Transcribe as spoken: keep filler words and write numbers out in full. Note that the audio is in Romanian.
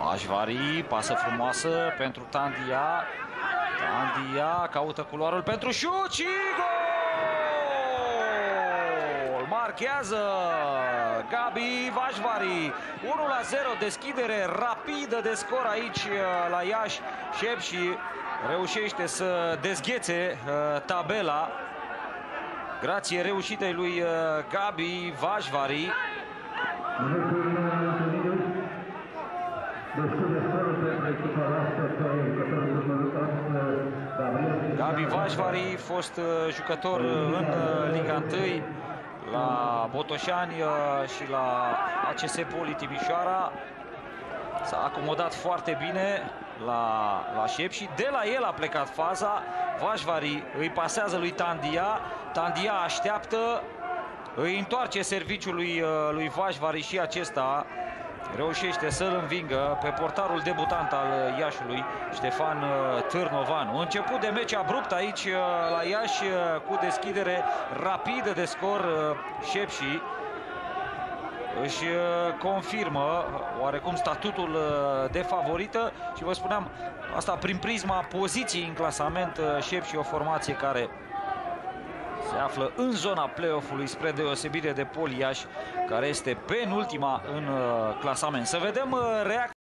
Vașvari, pasă frumoasă pentru Tandia. Tandia caută culoarul pentru șut și gol! Marchează Gabi Vașvari. unu la zero, deschidere rapidă de scor aici la Iași. Șepși reușește să dezghețe tabela grație reușitei lui Gabi Vașvari. Gabi Vașvari, fost jucător în Liga unu la Botoșani și la A C S Poli Timișoara. S-a acomodat foarte bine la, la Șep și de la el a plecat faza. Vașvari îi pasează lui Tandia. Tandia așteaptă, îi întoarce serviciul lui, lui Vașvari și acesta reușește să-l învingă pe portarul debutant al Iașului, Ștefan Târnovan. Un început de meci abrupt aici la Iași, cu deschidere rapidă de scor. Șepși își confirmă oarecum statutul de favorită și vă spuneam asta prin prisma poziției în clasament. Șepși, o formație care se află în zona play-off-ului, spre deosebire de Poli Iași, care este penultima în clasament. Să vedem reacția.